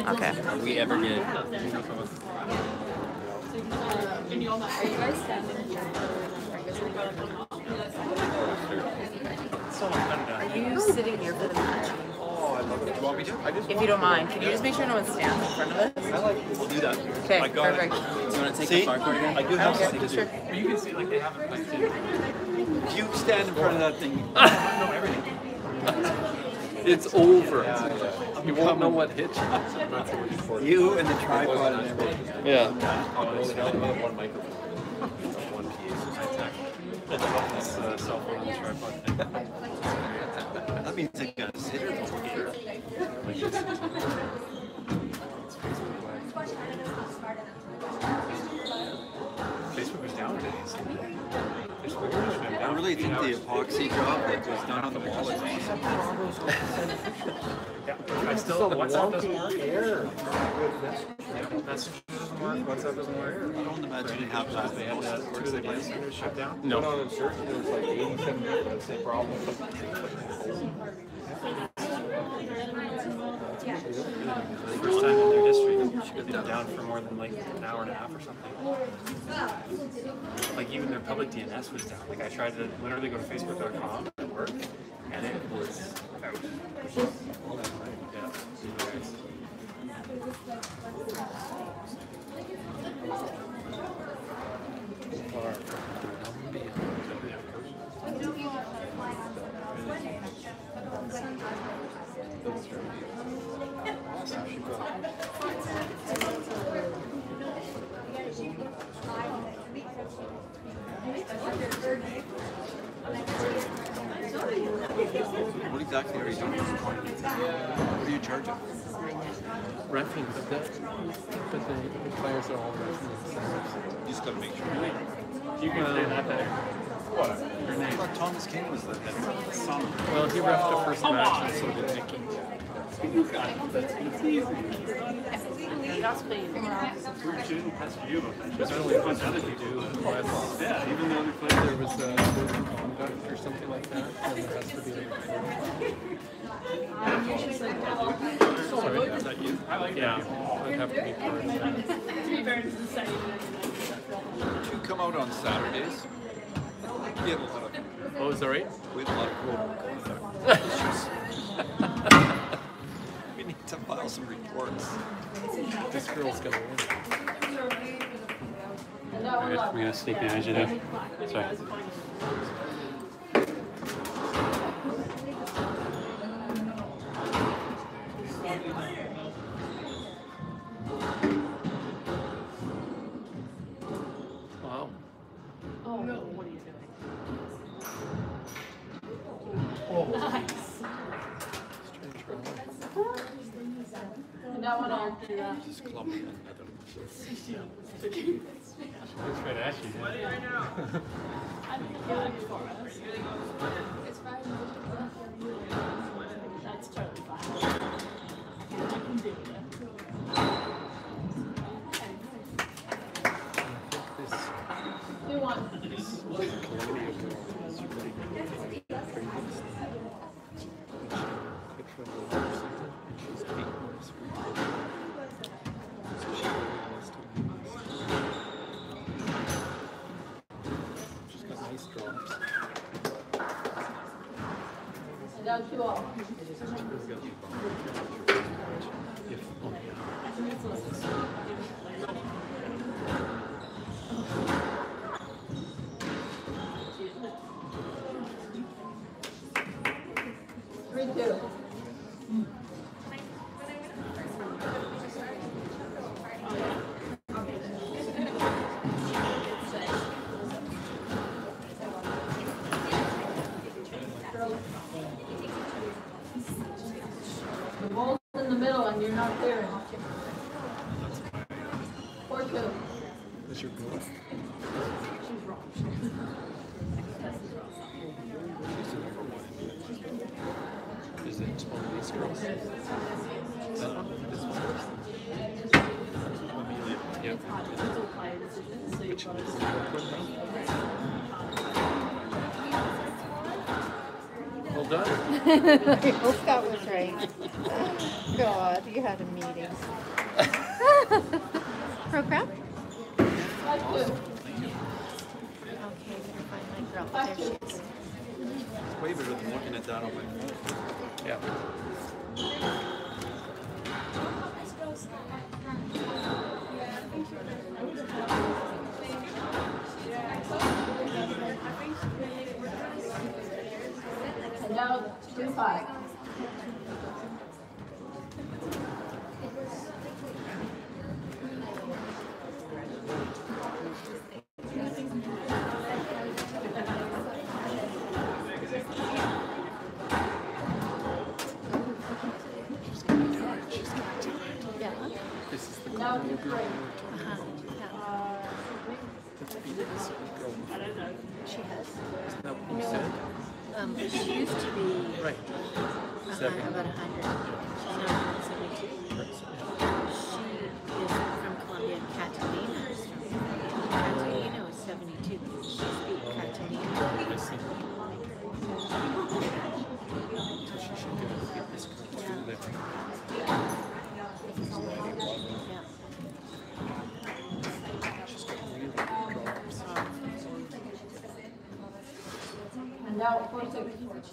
Okay. Are we ever good? Are you guys standing here? Are you sitting here for the match? Oh, I love it. You want me to? If you don't mind, can you just make sure no one stands in front of us? We'll do that. Okay, I got perfect. Do you want to take See? the barcode again? I do have Okay, something to sure. do. You can see like they haven't played it. If you stand in front of that thing, know everything. It's over. Yeah. You won't know what hit you. you and the tripod and everything. Yeah. One microphone. One PA system. This cell phone on the tripod thing. That means I got to sit here for sure. Facebook was down today. I really think the epoxy job that was done on the wall is awesome. Yeah, I still WhatsApp doesn't work. Messenger doesn't work. WhatsApp doesn't work. I don't imagine it happens. They had two of the data centers shut down. No. Went on a search and there was like 87 people with the same problem. First time in their history, they've been down for more than like an hour and a half or something. Like even their public DNS was down. Like I tried to literally go to Facebook.com at work, and it was out. Yeah. What exactly are you doing? What do you charge them? Reffing, but the players are all reffing themselves. You just got to make sure. You can say that better. What? Your I name. thought Thomas King was the son. Well, he reffed the first match and so did Nicky. You got it. That's easy. That's clean. We shouldn't test you about that. Just only a bunch of other people do. Yeah, even though they play There was a broken conduct or something like that, and there has to be a recording. Sorry, is that you? I like that. Would have to be part of that. You come out on Saturdays. We have a lot of, Oh, is that right? we have a lot of we need to file some reports. This girl's gonna win. I'm gonna sneak behind you there. Sorry. Wow. Oh no, what are you doing? Strange girl. That one I'll do that. Just clumsy. Looks right at you. It's fine. That's totally fine. I can do it. This Do one. Columbia girl is really good. Quit for a little or something, and she's 8 months free. So she really wants to win this. She's got nice drops. And down to all. If only. Three, two. The ball's in the middle and you're not there. 4-2. Is your girl? She's wrong. Is it one of these girls? That one? This one? Yep. Which one is it? Well, done. I hope that was right. God, you had a meeting. Program? 5-2. Okay, gonna find my girl. There she is. It's way better than looking at that on my phone. Yeah. And now 2-5. Yeah. This is the Now girl 2-3. Uh-huh. Yeah. that's beating this girl. She has. Isn't that what you said? She used to be Right. about 100. She's now 172. She is from Colombia, Catalina. Catalina was 72. She speaks Catalina. I see. So she should get this girl to live. Yeah. She's got really good drawers. And now 4-6.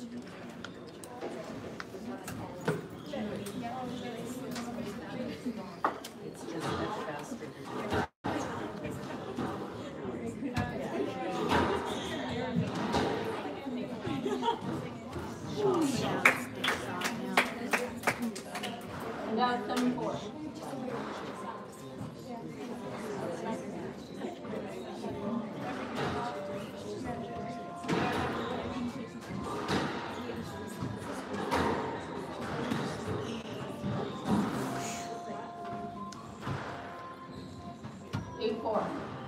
And now 7-4. Eight, 4.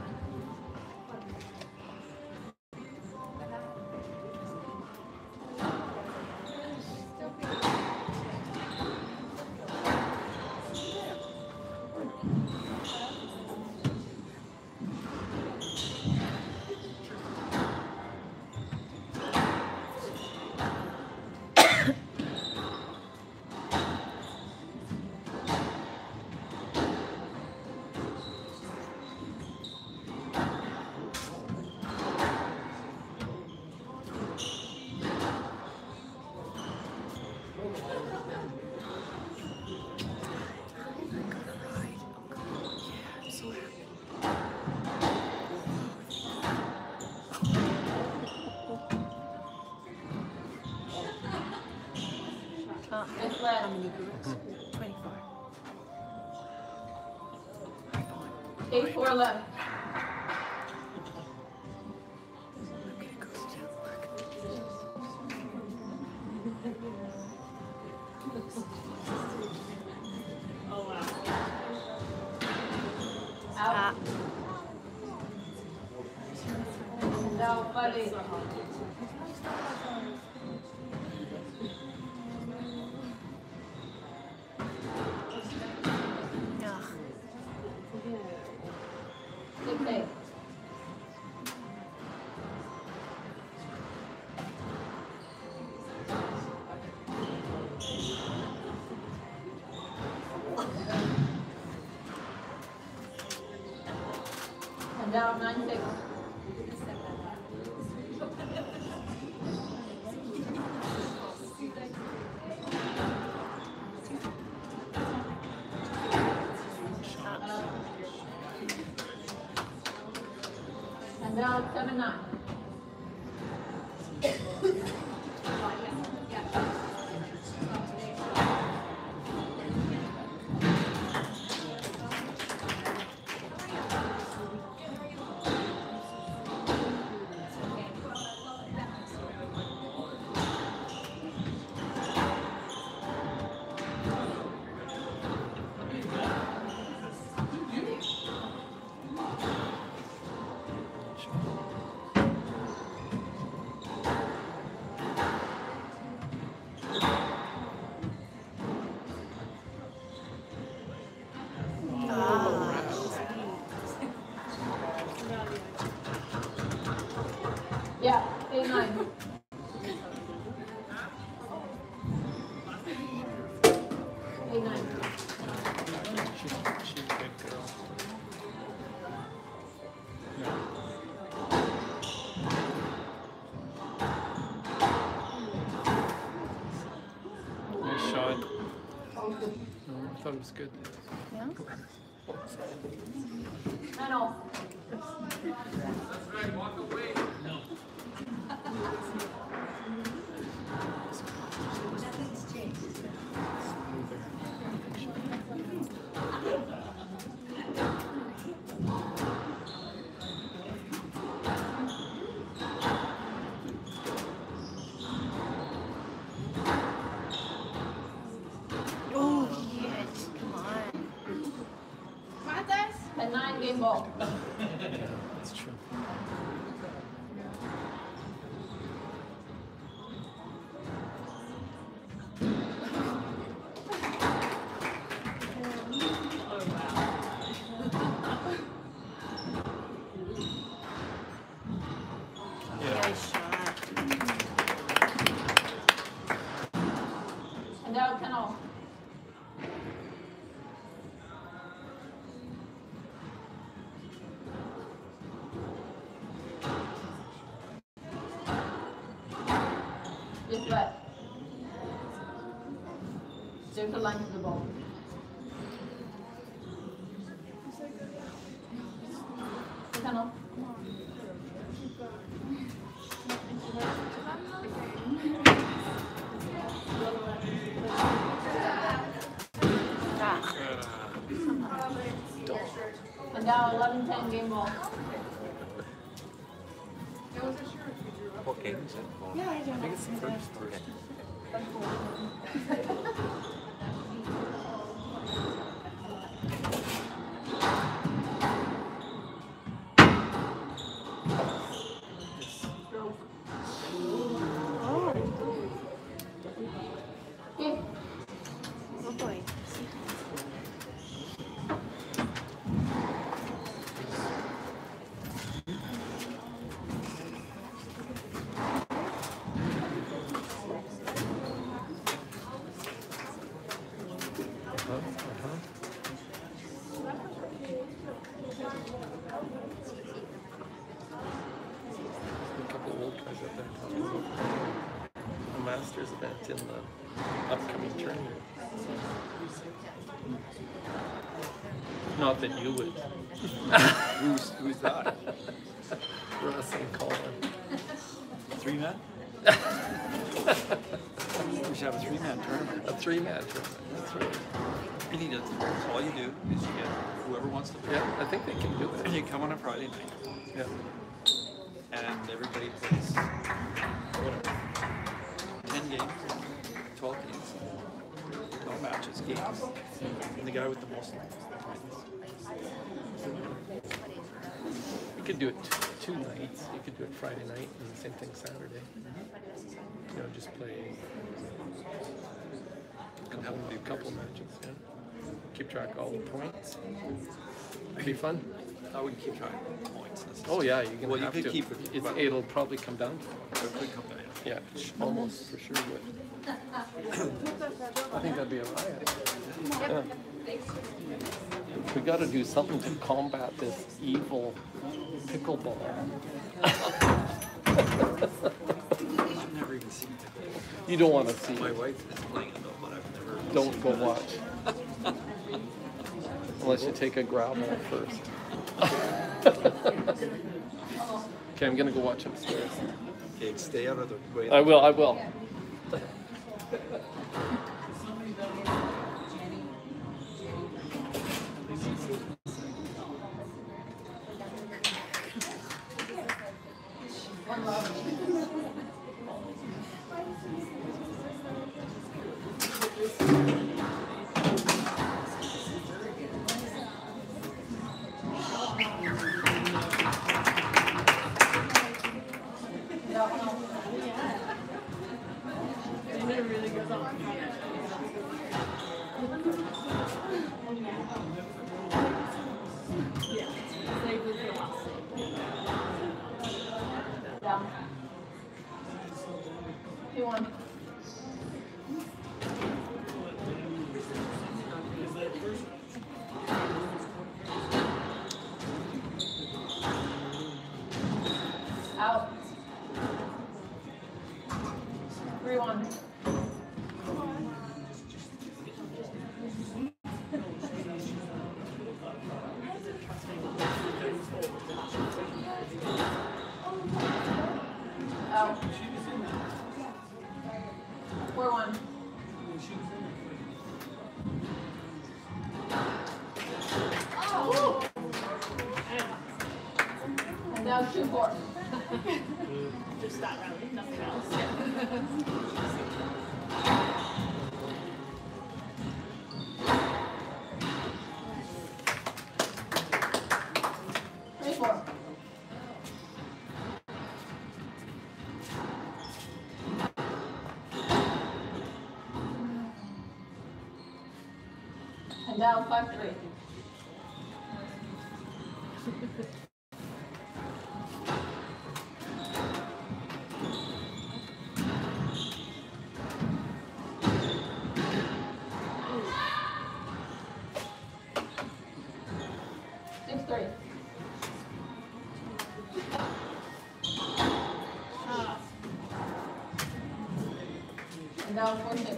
It's left. How many girls? 24. 8-4 left. Okay, goes down. Out. And now 5-8. Ugh. 6-8. And down 9-6. And down 7-9. I thought it was good. Yeah? 10-0. Oh, shit. Come on. 10-9 game ball. That's true. Nice shot. And now 10-0. Just left. There's a line to the ball. Tunnel. And now 11-10 game ball. What game is it? I think it's the first. Okay. Oh boy. A couple old guys out there talking about a Masters event in the upcoming tournament. Not that you would. Who's that? Russ and Colin. 3-man? We should have a 3-man tournament. A 3-man tournament. That's right. You need to, all you do is you get whoever wants to play. Yeah, I think they can do And it. you come on a Friday night, Yeah. and everybody plays whatever, 10 games, 12 games, 12 matches, games, and the guy with the most wins. You could do it two nights. You could do it Friday night and the same thing Saturday. You know, just play a couple matches. Yeah. Keep track of all the points. It'd be fun. I wouldn't keep track of points Oh necessarily. yeah, you're gonna Well, you have could to. keep it, It's, but- it'll probably come down to it. It could come down. Yeah, almost for sure would. I think that'd be a riot. Yeah. We got to do something to combat this evil pickleball. I've never even seen it. You don't want to see My it. wife is playing it though, but I've never. Don't go watch. Unless you take a gravel first. Okay, I'm gonna go watch upstairs. Okay, stay out of the way. I will. 24. Just that really, nothing else. 24. And down 5-3. And down 4-6.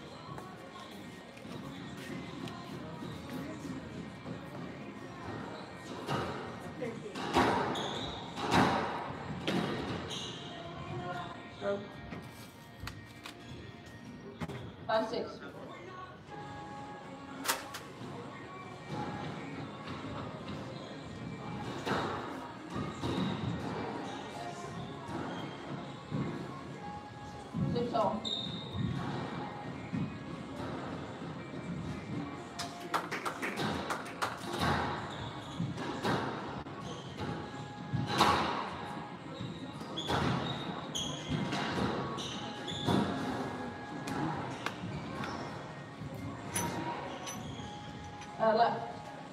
Stroke. 5-6. Six all. Left.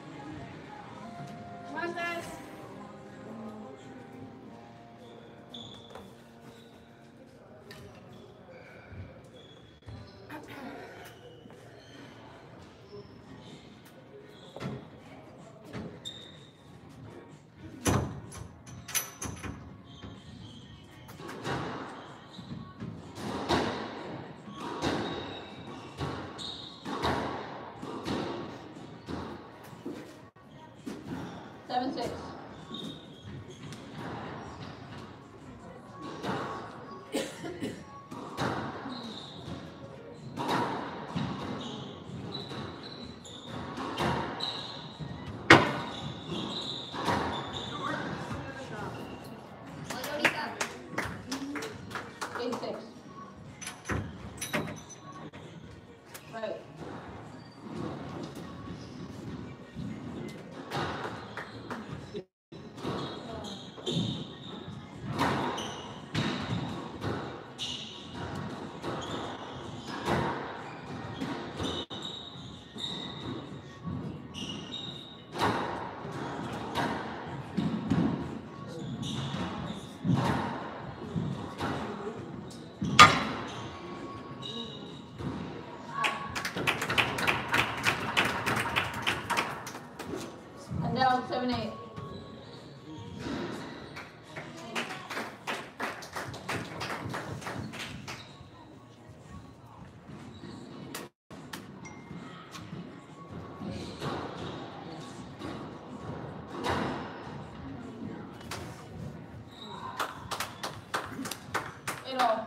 Seven, 6. Eight, 6. Right. And down 7, 8. Eight all.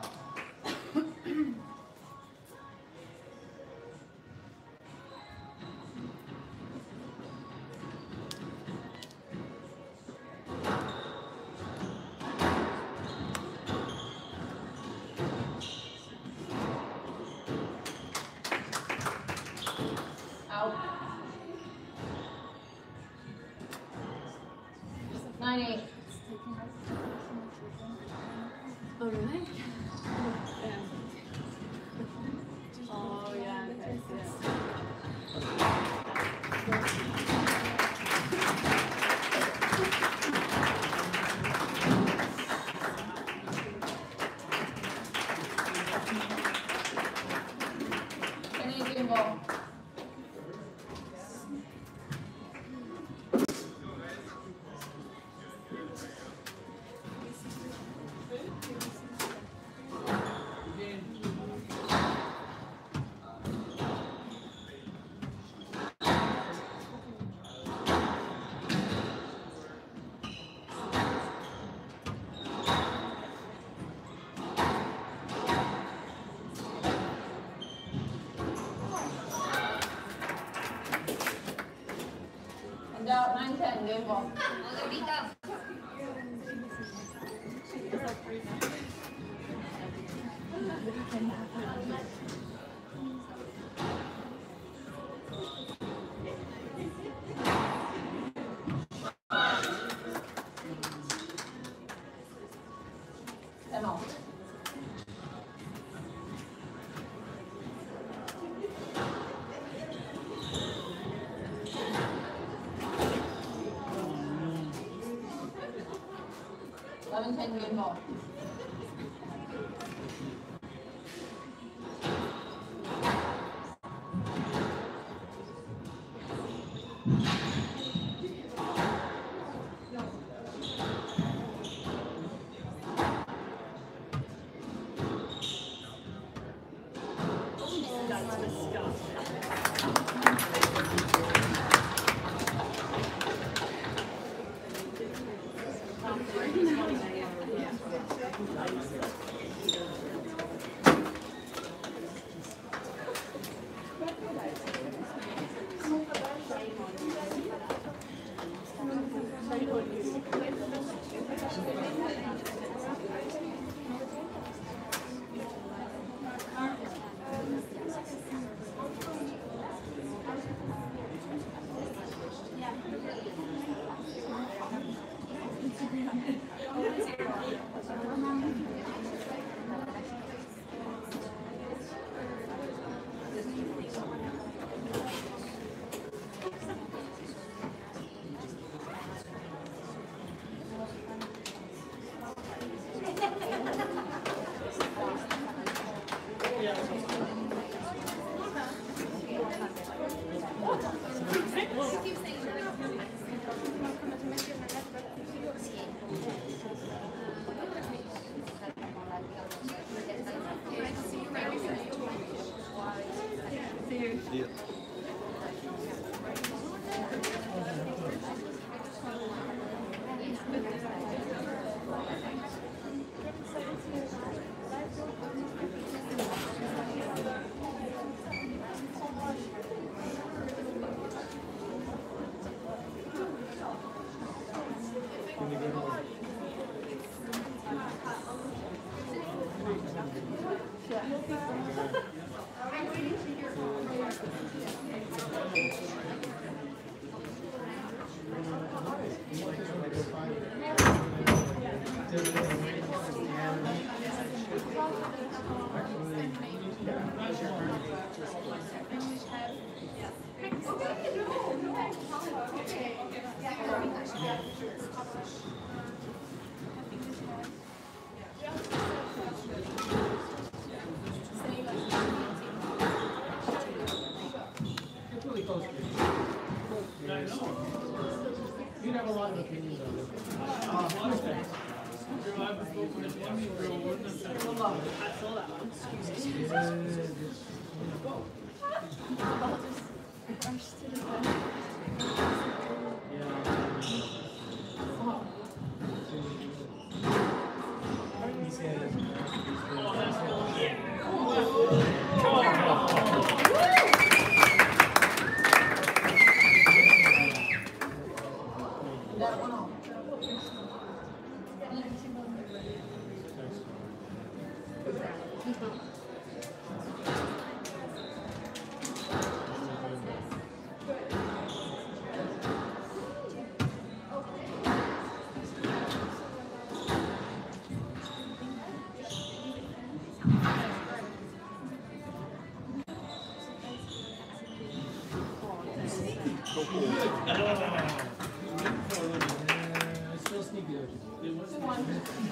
Out. 9, 8. Oh, really? Oh, yeah, okay, yeah. Canadian ball. And out 9, 10, game ball. 11-10 game ball. Yeah. You have a lot of opinions on it. That one off. It's still sneaky. There's still a lot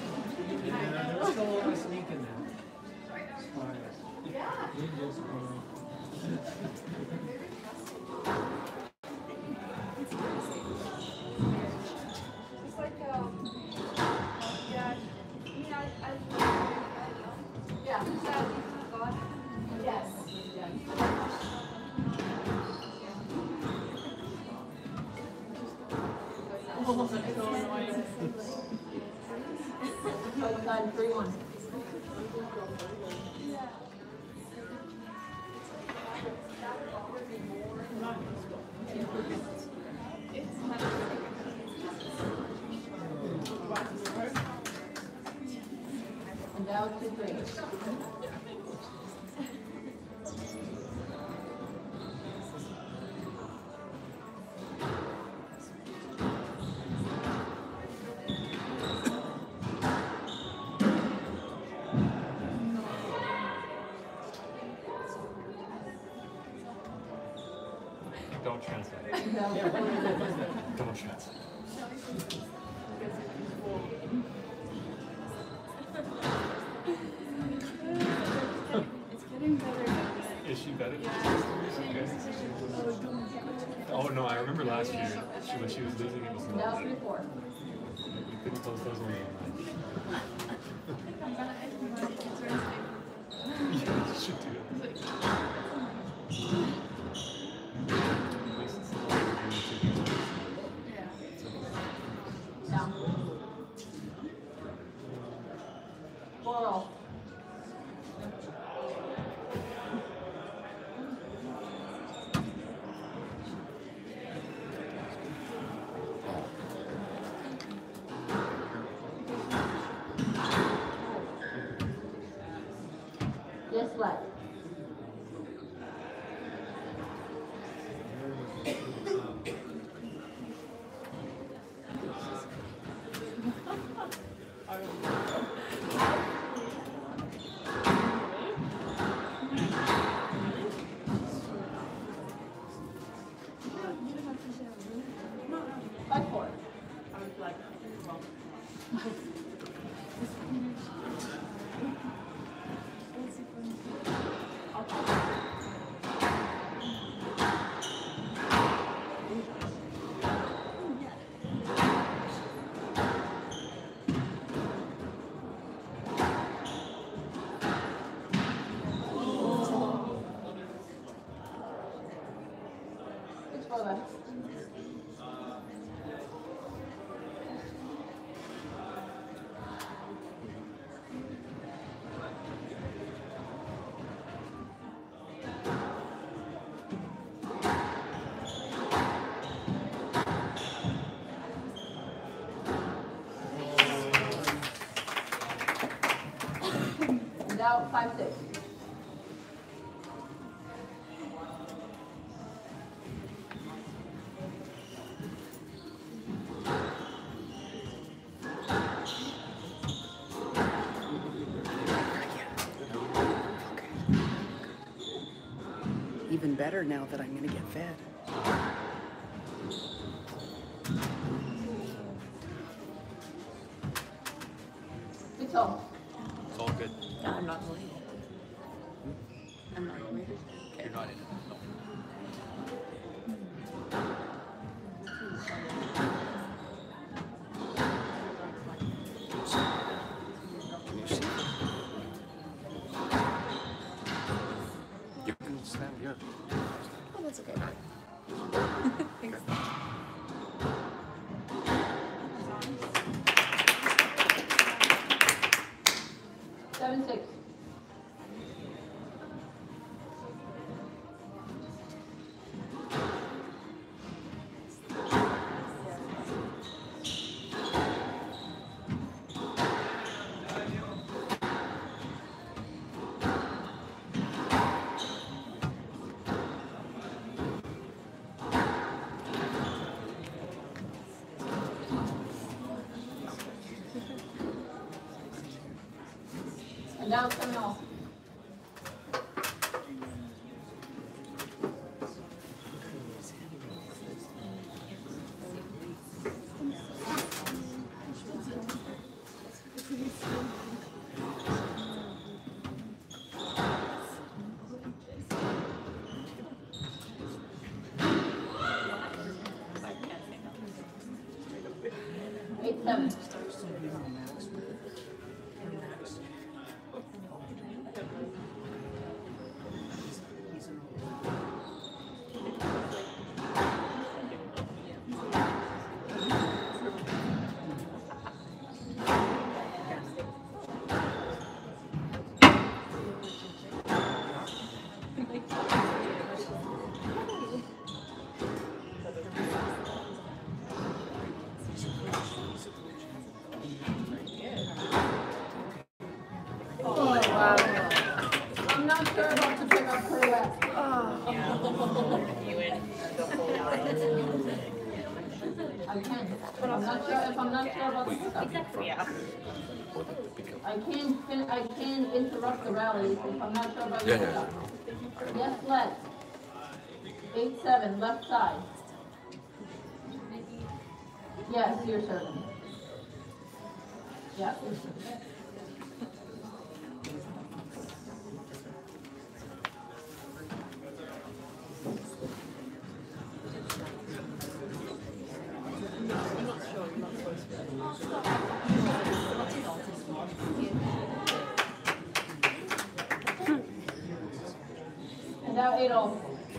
of sneak in there. You just, Overtime 3-1. And now it's 2-3. Don't translate. Don't translate. Is she better? Okay. Oh no, I remember last year when she was losing it was Down not. 3-4. You couldn't close those ones online. Yeah, you should do it. At least it's not like you're doing two games. Down. 4-0. Yes, left. Five, 4. Six, 4 left. And out 5-6. Even better now that I'm going to get fed. Six, all. It's all good. I'm not related. I'm not related. You're not in it. No. Can you see? You can stand here. Oh, that's okay. Thanks. 7-6. And down 7-all. Eight, 7. I'm not sure about to pick up her left. I can, but I'm not sure if I'm not sure about the pickup. Yeah. I can interrupt the rally if I'm not sure about the pickup. Yes, left. 8-7, left side. Yes, you're serving. Yeah, you're serving. 8-0.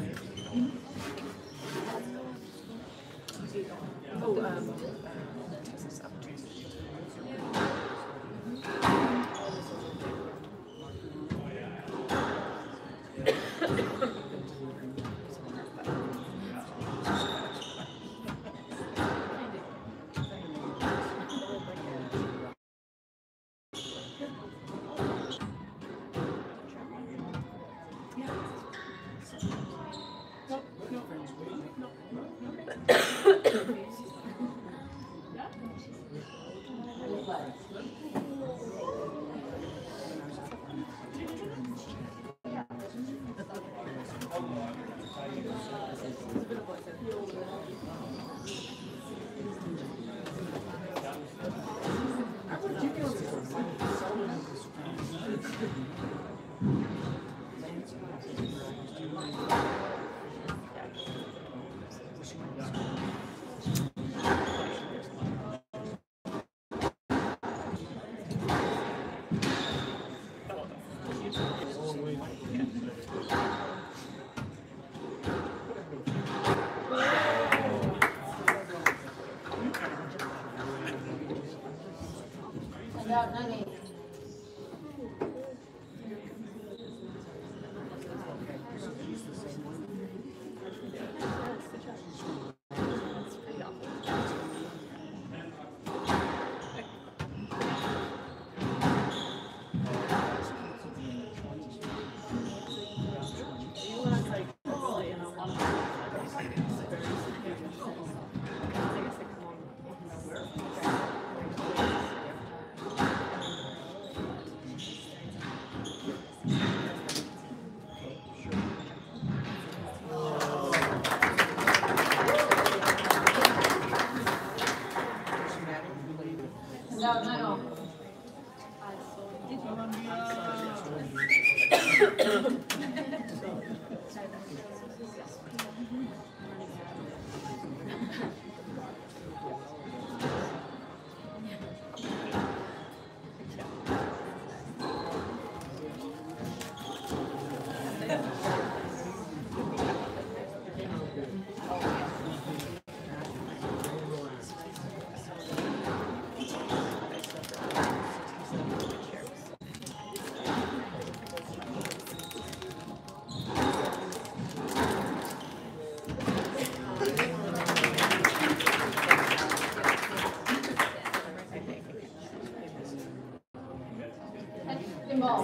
About 9-8. About 9-0. Ball.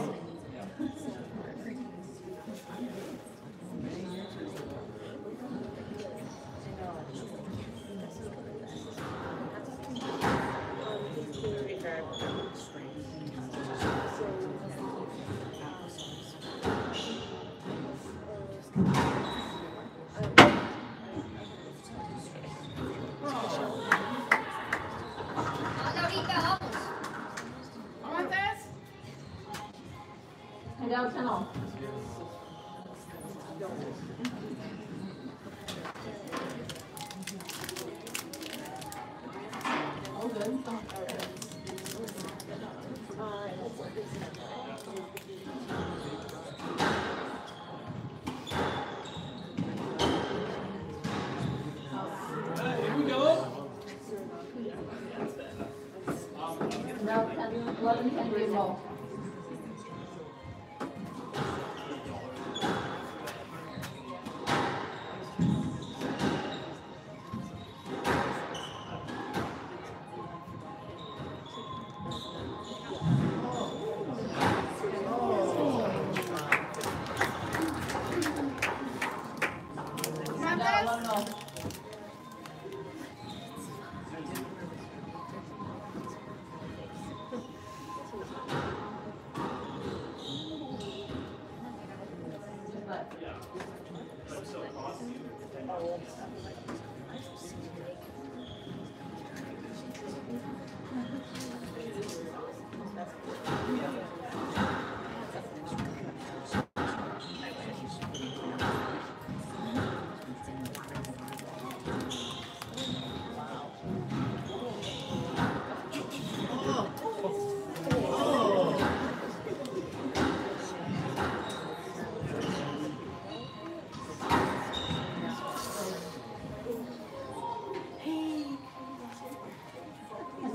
And down 10-0. All good. Here we go. Now 10, 11, 10 green ball. Now 11-0.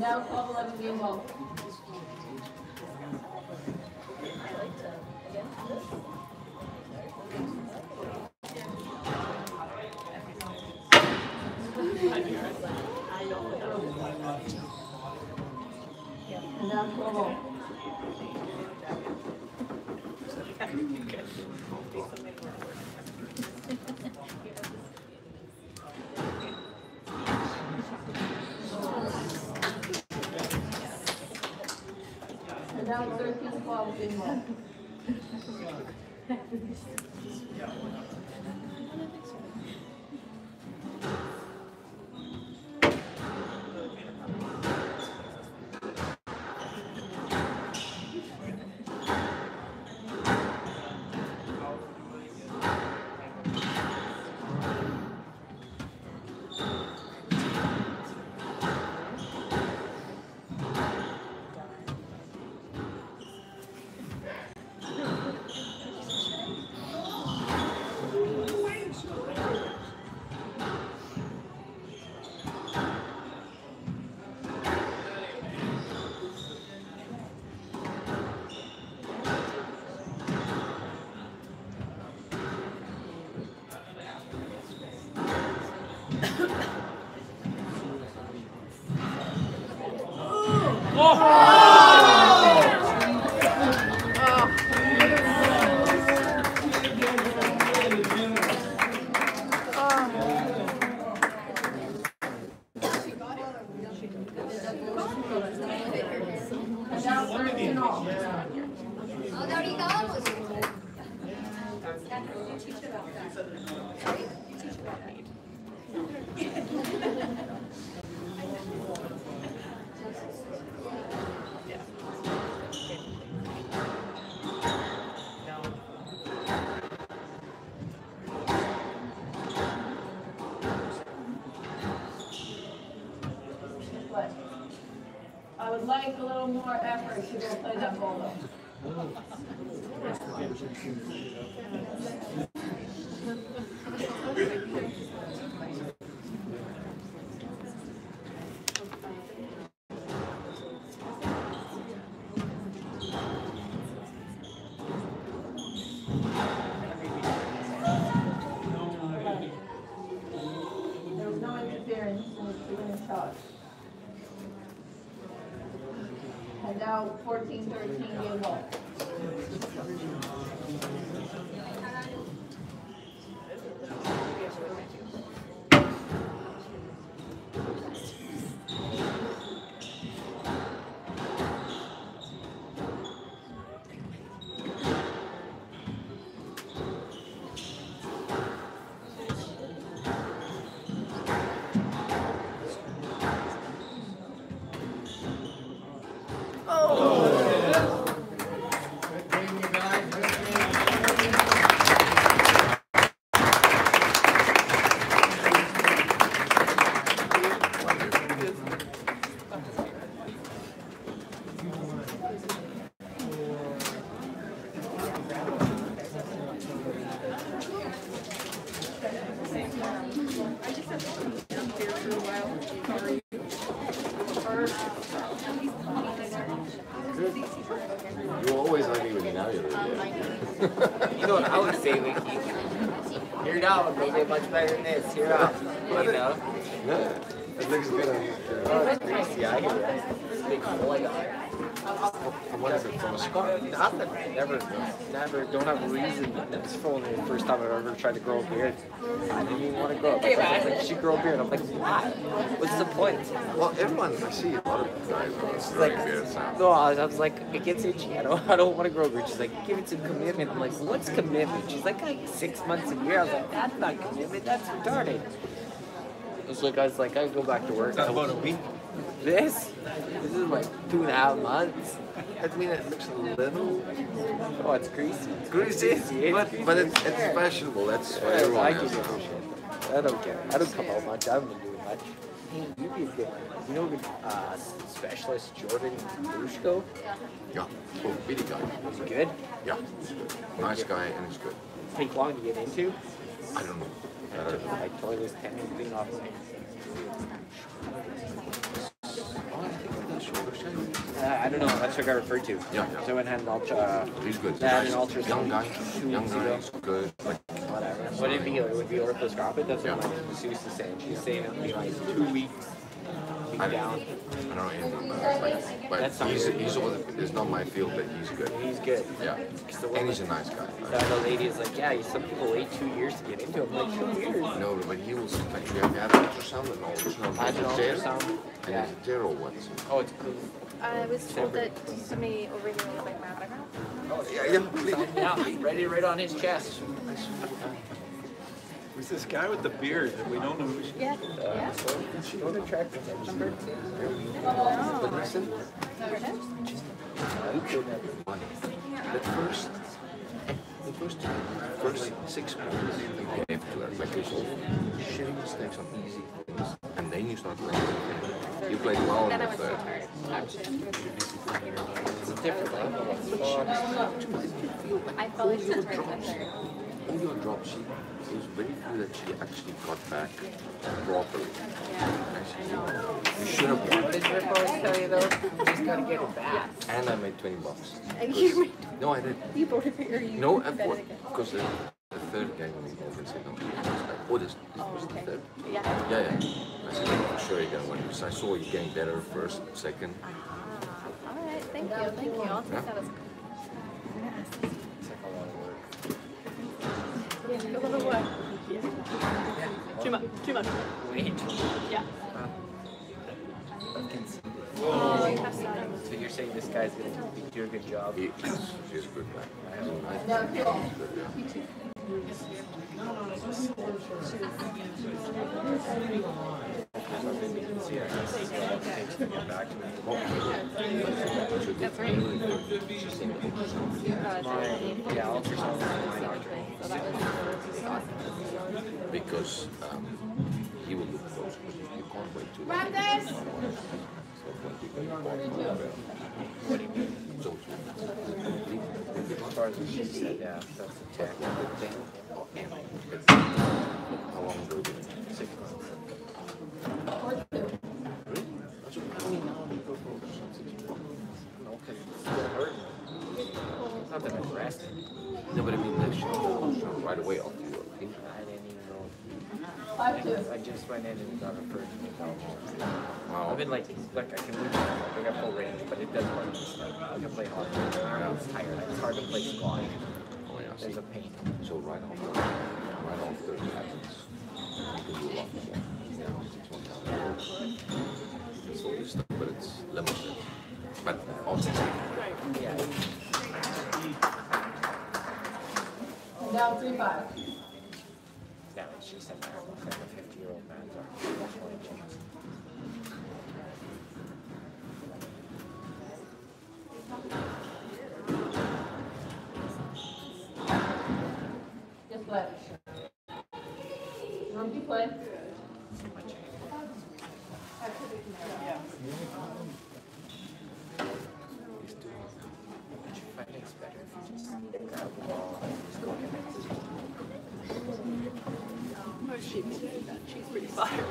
Now 12-11 game ball. And now 12-0. And now 13-12 game ball. And now 13-all. Oh, there he goes. I would like a little more effort to go play that ball though. There was no interference in the winning shot. And now 14-13 game ball. You always like me when you know you're You know what I would say, Vicky? Your dog made it much better than this. You're out. You know? Yeah, it looks good on you. Oh, it's greasy. I hear that. It's a big boy dog. What is it, from a scar? Nothing. Never. Don't have a reason. It's probably the first time I've ever tried to grow a beard. I didn't even want to grow it. My friend was like, you should grow a beard. I'm like, why? What's the point? Well, everyone, I see a lot of guys growing beards now. No, I was like, it gets itchy. I don't want to grow a beard. She's like, give it some commitment. I'm like, what's commitment? She's like 6 months a year. I was like, that's not commitment. That's retarded. I was like, I go back to work. About a week. This is like 2.5 months. I mean, it looks a little Oh, it's greasy. greasy, but it's fashionable. That's what Yeah, everyone I has. give a shit. I don't care. I don't come out much. I haven't been doing much. You'd be a good, you know, specialist Jordan Grushko? Yeah, oh, really guy. Is he good? Yeah, nice guy and he's good. Take long to get into? I don't know. I took like toilet tendon thing off my. I don't know. That's what I got referred to. Yeah. So I went and had an ultra. He's good. That and Nice. an ultrasound Young guy. 2 Young weeks guy. ago. He's good. Like, Whatever. Would it be? It would be orthoscopic. That's what Yeah. my masseuse is saying. She's saying it would be like 2 weeks. Be I down. don't know anything about it. But That sounds he's it's not my field, but he's good. He's good. Yeah. So And he's a nice guy. the lady is like, yeah, some people wait 2 years to get into it. I'm like, 2 years? No, but he was like, you have had ultrasound and ultrasound. I had an Is it there? ultrasound. And Yeah. is it there or what? Oh, it's I was told that somebody over here would like my autograph. Oh, yeah, please. yeah, ready right on his chest. Who's this guy with the beard that we don't know who she is? Yeah. Yeah. Don't attract attention. But listen, the first 6 months you gave to her, like this whole shitty mistakes on easy things, and then you start learning. You played well in Then I the was so third. tired. It's a different level. I felt like so tired at third. All your drops, she was very few that she actually got back properly. You should have won. What did Rick always tell you though? You just gotta get it back. And I made $20. And you made, No, I did. you voted for your you No, bet it again. because the third game we both said no. Oh, this was the Okay. third. Yeah. Yeah. I said, I'm sure you're gonna win because I saw you getting better first, second. All right. Thank you. Thank you. I'll take that as a a little what? Too much. Too much. Wait. Yeah. Oh, you have some. So you're saying this guy's gonna do a good job? He's a good guy. He's That's right. Yeah, ultrasound. So that was because he will look close. You can't wait too long. So when people what do you mean? So As far as what she said, yeah, that's the tech. how long ago did it? 6 months. No, because it's still hurting. It's not that I'm resting. No, but I mean, they should right away after you were injured. I didn't even know. I just went in and got a first Wow. I've been like I can move around, like I got full range, but it doesn't work. Like, I can play hard. It's tired. It's hard to play squat. Oh yeah, There's see. a pain. So right after it happens, you can do a lot more. You know, 6 months. It's all this stuff, but it's limited. But awesome. Yeah. Down 3-5. Yeah, she said that like a 50-year-old man's are chance. Just play. Monkey play. I think it's better if you just grab the ball and just go get it. Oh, she's pretty fiery.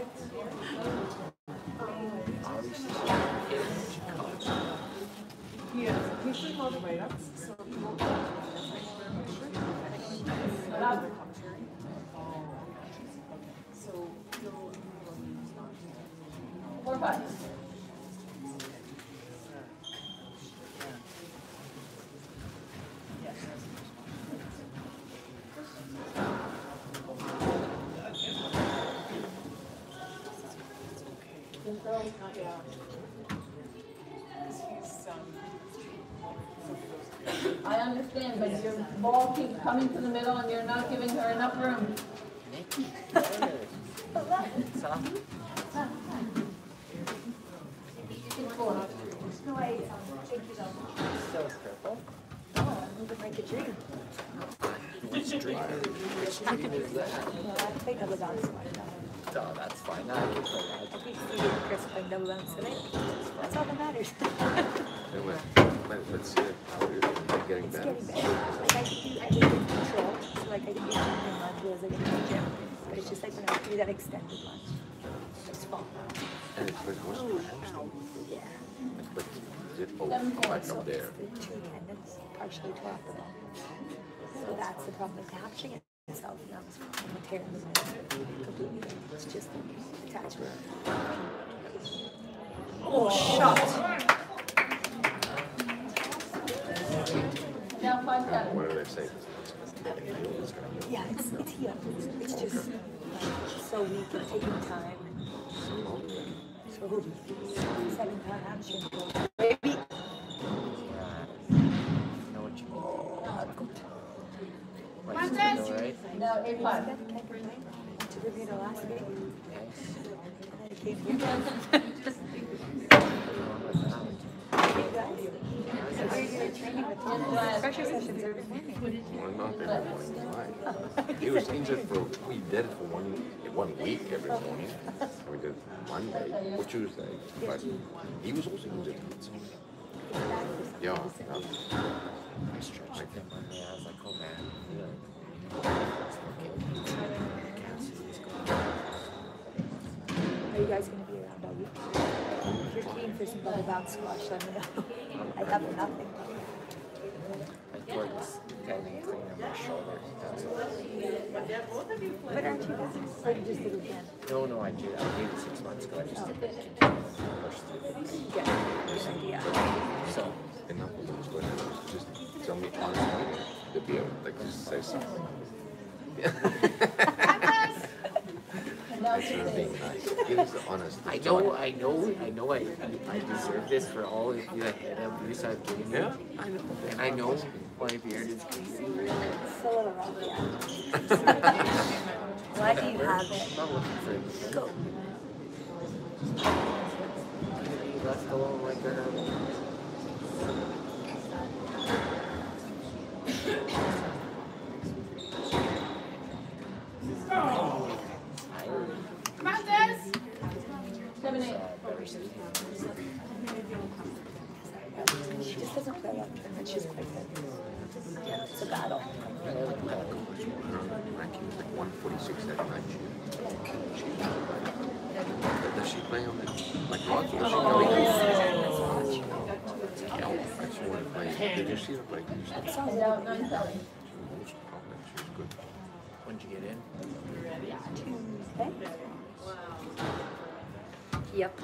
Yeah, he's doing all the way up, so he won't be So he'll 4-5. I understand, but your ball keeps coming to the middle and you're not giving her enough room. Still purple? moving like a dream. Which dream? Which dream is that? I think double bounce one. Oh, that's fine. I can play that. At least you and Chris playing double bounce today. That's all that matters. Anyway, let's see how you're getting It's better. getting better. Like I can do control, so like I can do jumping lunges, I can do gym, but it's just like when I do that extended lunge, it's fall. And it was Yeah. but Is it? Oh, right up there. The two tendons partially tore off the bone. So that's the problem with hatching itself. Now it's from a tear in the bone. Completely. It's just attached. Oh, shot! What do they say? Yeah, it's healed. It's just so weak and taking time. So 7-pound hamstring. Baby. Know what you mean. Right? Like, right? No, 8-5. Can't complain. Went to Bermuda last week. And then it came here. You guys? So where you training with him? Pressure sessions every morning. Well, not every morning. Why? He was injured for, we did it for 1 week every morning. We did Monday or Tuesday, but he was also injured. Yeah. I stretched it Monday. I was like, oh man. Are you guys going to be around all week? If you're keen for some bubble bounce squash, let me know. I have nothing. I tore this tendon clean on my shoulder. But aren't you busy? Or you just did it again? No, I did it 6 months ago. I just did it. Push through it. Good idea. So, Enough of those questions. Just tell me honestly, the beer, like just say something. That's just being nice. Give us the honest. I know I deserve this for all of the head abuse I've given you. Yeah, I know. And I know my beard is greasy. It's a little rough, yeah. Why do you have it? I'm not looking for it. Go. You left alone like that. Come on, Des! 7-8. She just doesn't play up, and she's quite good. Yeah, it's a battle. Her ranking was like 146 that night. Does she play on it? Like rods or does she go? Yeah, I saw her play. Did you see her play? Did you see her? And out 9-7. She was good. When'd you get in? Tuesday? Yep.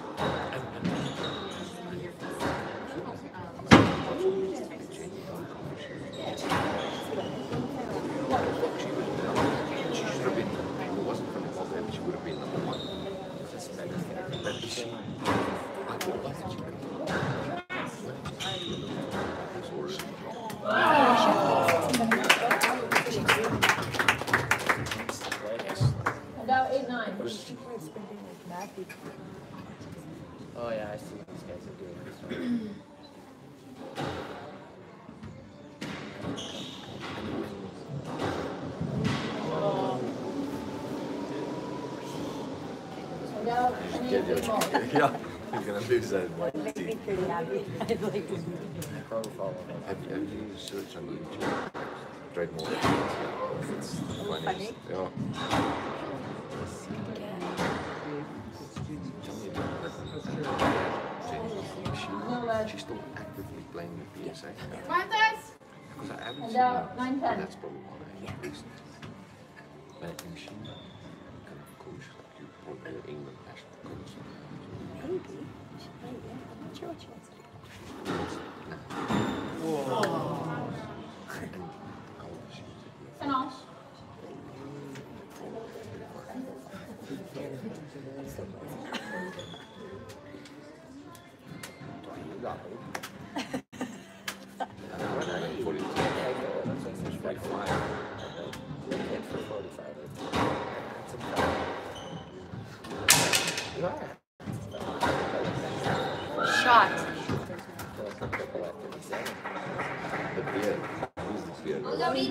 She should have been, if it wasn't for the problem, she would have been number 1. But she, I thought, why did she bring And out 8-9. Oh yeah, I see what these guys are doing. And out an 8 ball. Yeah, he's going to lose that one. Make me pretty happy. I'd like to Pro follow. Have you searched on YouTube? Tried more. It's the funniest. Funny? Yeah. Tell me about that. She's still actively playing the PSA. Come on, Des! Because I haven't And seen her. out 9-10. That's probably why I increased it. But I think she kind of coach, like you probably England national coach. maybe. Maybe. I'm not sure what she wants to do. And how old is she? 10 off. You got me. I'm 42. She's 45. Hit for 45. That's impressive. You are. Shot. I feel like I'm triple at 37. The beard. Who's the beard?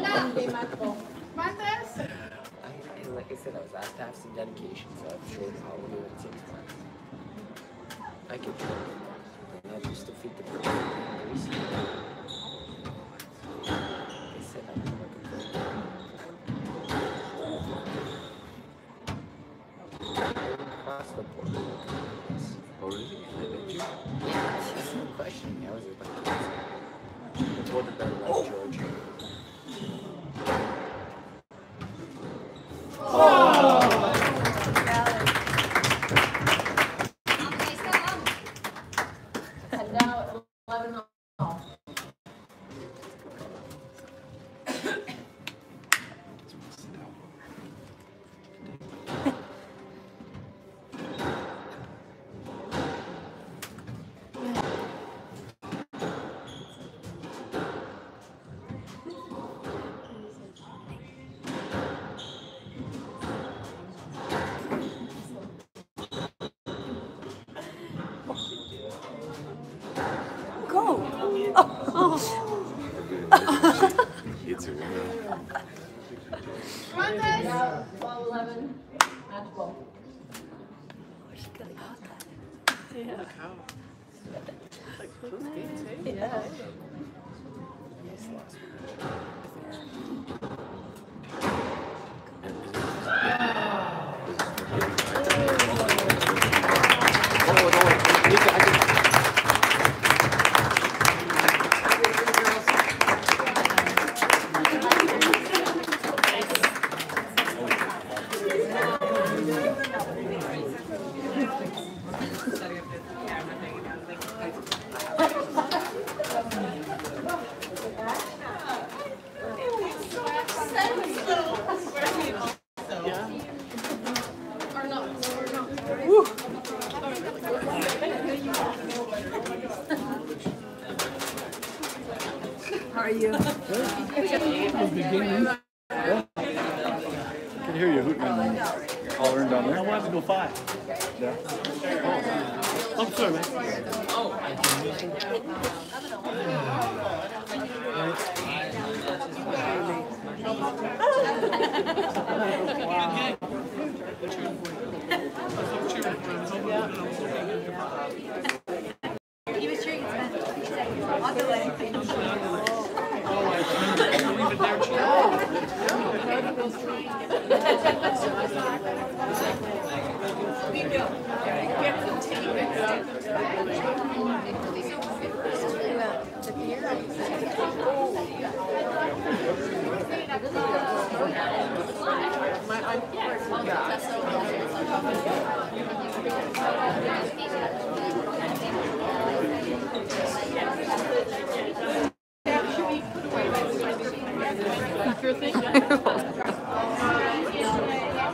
Like I said, I was asked to have some dedication, so I've showed how to do it in 6 months. I could do it. And I just defeat the person. They said I'm looking for across the board. Oh, really? Did you? Yeah, she's no question. I was like, What did that last George? And now at 11 all. Go. It's a winner. Now 12, 11, match ball. Yeah. Like close games, eh? Yeah. How are you? I can hear you hooting and hollering down there. I wanted to go 5. Yeah. Oh, I'm sorry, man.